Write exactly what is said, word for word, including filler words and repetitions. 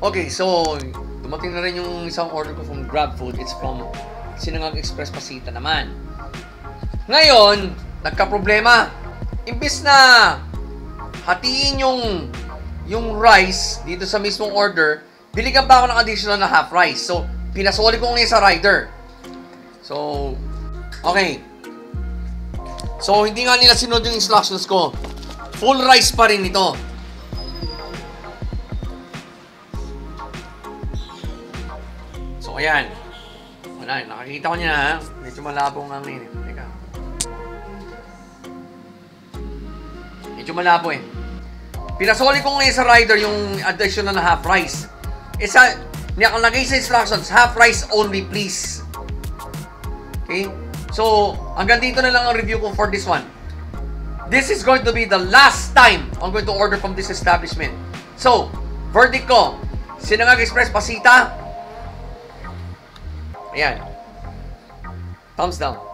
Okay, so dumating na rin yung isang order ko from GrabFood. It's from Sinangag Express Pacita naman. Ngayon, nagka-problema. Imbis na hatiin yung yung rice dito sa mismong order, biligan pa ako ng additional na half rice. So, pinasoli ko ngayon sa rider. So, okay. So, hindi nga nila sinunod yung instructions ko. Full rice pa rin ito. So, ayan. Wala, nakakita ko niya ha. Medyo malabo nga ngayon eh. Teka. Medyo malabo eh. Pinasoli ko ngayon sa rider yung additional na half rice. Isa, nakalagay sa instructions, half rice only please. Okay? So, hanggang dito na lang ang review ko for this one. This is going to be the last time I'm going to order from this establishment. So, verdict ko, Sinangag Express Pacita. Ayan. Thumbs down.